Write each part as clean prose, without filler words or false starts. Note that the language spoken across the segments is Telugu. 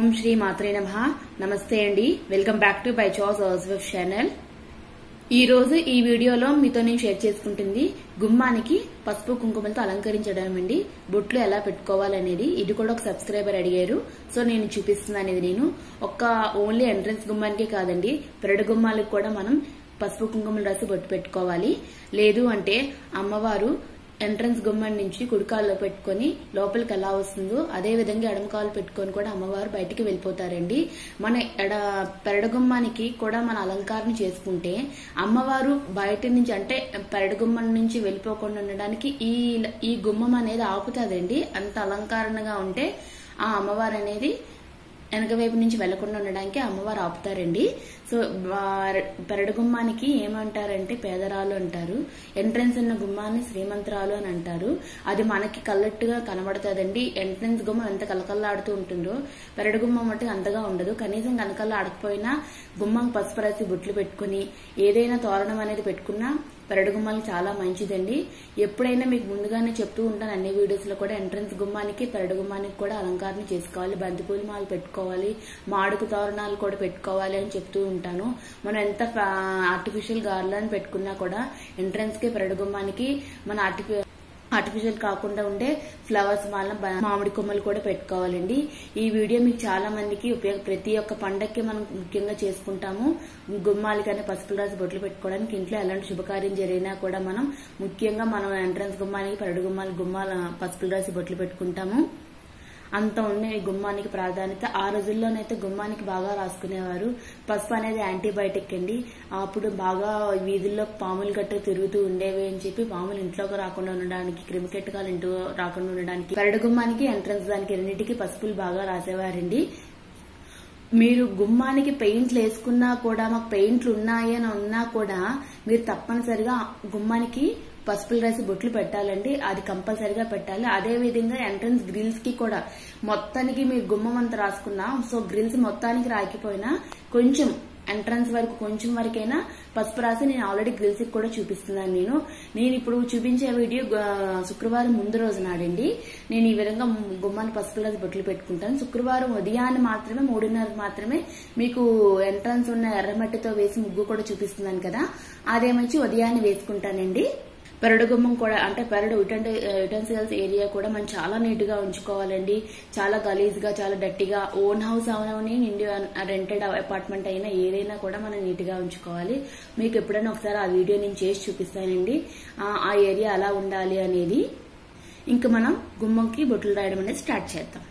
ఓం శ్రీ మాత్రే నమః. నమస్తే అండి. Welcome back to by choice housewife channel. ఈ రోజు ఈ వీడియోలో మీతో నేను షేర్ చేసుకుంటుంది గుమ్మానికి పసుపు కుంకుమలతో అలంకరించడం అండి. బొట్లు ఎలా పెట్టుకోవాలనేది. ఇది కూడా ఒక సబ్స్క్రైబర్ అడిగారు, సో నేను చూపిస్తున్నాను. ఇది నేను ఓన్లీ ఎంట్రన్స్ గుమ్మానికే కాదండి, పెరడు గుమ్మాలకు కూడా మనం పసుపు కుంకుమలు రాసి బొట్టు పెట్టుకోవాలి. లేదు అంటే అమ్మవారు ఎంట్రన్స్ గుమ్మం నుంచి కుడికాల్లో పెట్టుకుని లోపలికి ఎలా వస్తుందో అదే విధంగా ఎడమకాలు పెట్టుకొని కూడా అమ్మవారు బయటికి వెళ్ళిపోతారండి. మన పెరడు గుమ్మానికి కూడా మన అలంకారం చేసుకుంటే అమ్మవారు బయట నుంచి అంటే పెరడు గుమ్మం నుంచి వెళ్ళిపోకుండా ఉండడానికి ఈ గుమ్మం అనేది ఆపుతుందండి. అంత అలంకరణగా ఉంటే ఆ అమ్మవారు అనేది వెనక వైపు నుంచి వెళ్లకుండా ఉండడానికి అమ్మవారు ఆపుతారండి. సో పెరడు గుమ్మానికి ఏమంటారంటే పేదరాలు అంటారు, ఎంట్రన్స్ ఉన్న గుమ్మాన్ని శ్రీమంతరాలు అని అంటారు. అది మనకి కళ్ళట్టుగా కనబడుతుందండి. ఎంట్రన్స్ గుమ్మం ఎంత కలకల్లాడుతూ ఉంటుందో పెరడు గుమ్మం అంటే అంతగా ఉండదు. కనీసం కనకల్లా ఆడకపోయినా గుమ్మం పసుపు రాసి బొట్లు పెట్టుకుని ఏదైనా తోరణం అనేది పెట్టుకున్నా పెరడు గుమ్మాలు చాలా మంచిదండి. ఎప్పుడైనా మీకు ముందుగానే చెప్తూ ఉంటాను అన్ని వీడియోస్ లో కూడా, ఎంట్రన్స్ గుమ్మానికి పెరడు గుమ్మానికి కూడా అలంకరణ చేసుకోవాలి, బంతిపూల మాలు పెట్టుకోవాలి, మాడుకు తోరణాలు కూడా పెట్టుకోవాలి అని చెప్తూ ఉంటాను. మనం ఎంత ఆర్టిఫిషియల్ గార్లాండ్ పెట్టుకున్నా కూడా ఎంట్రన్స్ కి పెరడు గుమ్మానికి మన ఆర్టిఫిషియల్ కాకుండా ఉండే ఫ్లవర్స్ మాల మామిడి కొమ్మలు కూడా పెట్టుకోవాలండి. ఈ వీడియో మీకు చాలా మందికి ప్రతి ఒక్క పండక్కి మనం ముఖ్యంగా చేసుకుంటాము. గుమ్మాలకనే పసుపులు రాసి బొట్లు పెట్టుకోవడానికి ఇంట్లో ఎలాంటి శుభకార్యం జరిగినా కూడా మనం ముఖ్యంగా మనం ఎంట్రన్స్ గుమ్మానికి పెరడు గుమ్మాల పసుపులు రాసి బొట్లు పెట్టుకుంటాము. అంత ఉండే గుమ్మానికి ప్రాధాన్యత. ఆ రోజుల్లోనైతే గుమ్మానికి బాగా రాసుకునేవారు. పసుపు అనేది యాంటీబయాటిక్ అండి. అప్పుడు బాగా వీధుల్లో పాములు గట్ట తిరుగుతూ ఉండేవి అని చెప్పి పాములు ఇంట్లోకి రాకుండా ఉండడానికి, క్రిమికెట్టకాలు ఇంట్లో రాకుండా ఉండడానికి పెరడు గుమ్మానికి ఎంట్రన్స్ దానికి రెండింటికి పసుపులు బాగా రాసేవారండి. మీరు గుమ్మానికి పెయింట్లు వేసుకున్నా కూడా, మాకు పెయింట్లు ఉన్నాయి అని ఉన్నా కూడా మీరు తప్పనిసరిగా గుమ్మానికి పసుపులు రాసి బొట్లు పెట్టాలండి. అది కంపల్సరిగా పెట్టాలి. అదే విధంగా ఎంట్రన్స్ గ్రిల్స్ కి కూడా మొత్తానికి మీరు గుమ్మం అంతా రాసుకున్నా, సో గ్రిల్స్ మొత్తానికి రాకపోయినా కొంచెం ఎంట్రన్స్ వరకు కొంచెం వరకైనా పసుపు రాసి నేను ఆల్రెడీ గ్రిల్స్ కి కూడా చూపిస్తున్నాను. నేను ఇప్పుడు చూపించే వీడియో శుక్రవారం ముందు రోజు నాడండి. నేను ఈ విధంగా గుమ్మాన్ని పసుపు రాసి బొట్లు పెట్టుకుంటాను. శుక్రవారం ఉదయాన్ని మాత్రమే 3:30 మాత్రమే మీకు ఎంట్రన్స్ ఉన్న ఎర్రమట్టితో వేసి ముగ్గు కూడా చూపిస్తున్నాను కదా, అదేమంచి ఉదయాన్నే వేసుకుంటానండి. పెరడు గుమ్మం కూడా అంటే పెరడు యుటెన్సిల్స్ ఏరియా కూడా మనం చాలా నీట్ గా ఉంచుకోవాలండి. చాలా గలీజ్ గా, చాలా డట్టిగా, own house no rented apartment అయినా ఏదైనా కూడా మనం నీట్ గా ఉంచుకోవాలి. మీకు ఎప్పుడైనా ఒకసారి ఆ వీడియో నేను చేసి చూపిస్తానండి, ఆ ఏరియా ఎలా ఉండాలి అనేది. ఇంకా మనం గుమ్మంకి బొట్లు రాయడం అనేది స్టార్ట్ చేద్దాం.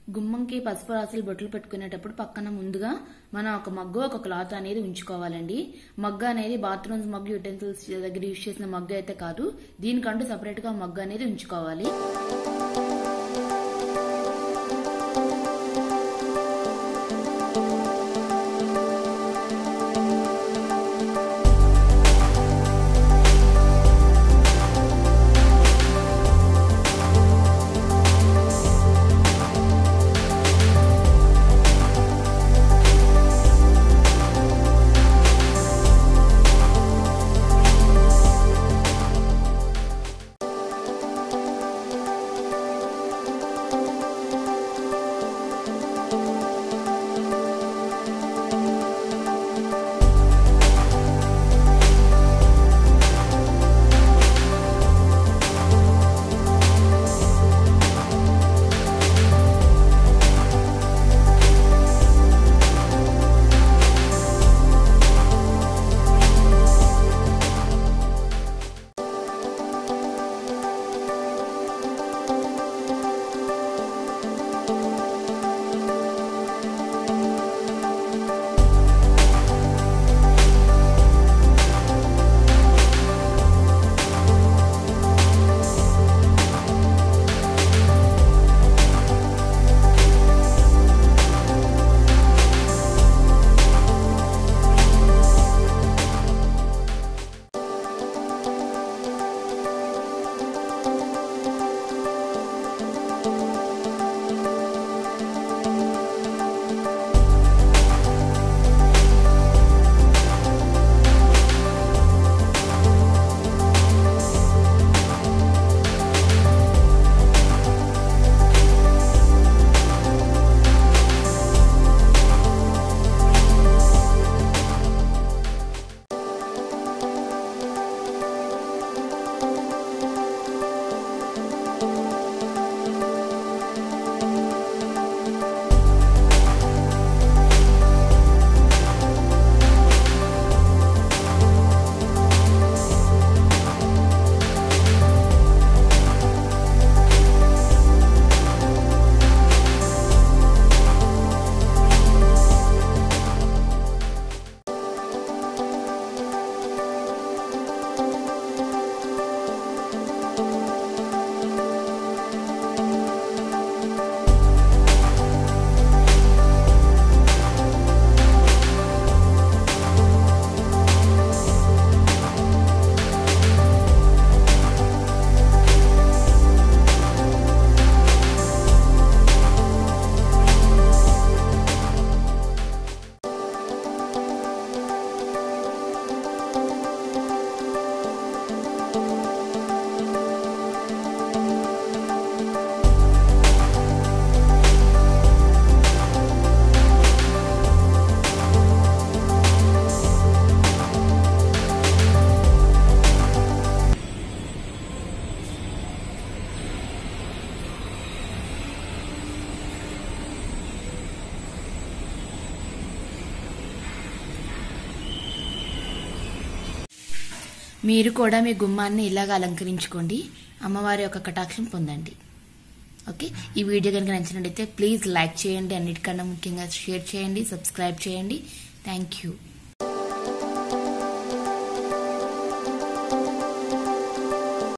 గుమ్మంకి పసుపు రాసులు బొట్లు పెట్టుకునేటప్పుడు పక్కన ముందుగా మనం ఒక మగ్గు ఒక క్లాత్ అనేది ఉంచుకోవాలండి. మగ్గు అనేది బాత్రూమ్స్ మగ్గు యుటెన్సిల్స్ దగ్గర యూజ్ చేసిన మగ్గు అయితే కాదు, దీనికంటూ సపరేట్ గా మగ్గు అనేది ఉంచుకోవాలి. మీరు కూడా మీ గుమ్మాన్ని ఇలాగ అలంకరించుకోండి, అమ్మవారి యొక్క కటాక్షం పొందండి. ఓకే, ఈ వీడియో కనుక నచ్చినట్లయితే ప్లీజ్ లైక్ చేయండి, అన్నిటికన్నా ముఖ్యంగా షేర్ చేయండి, సబ్స్క్రైబ్ చేయండి. Thank you.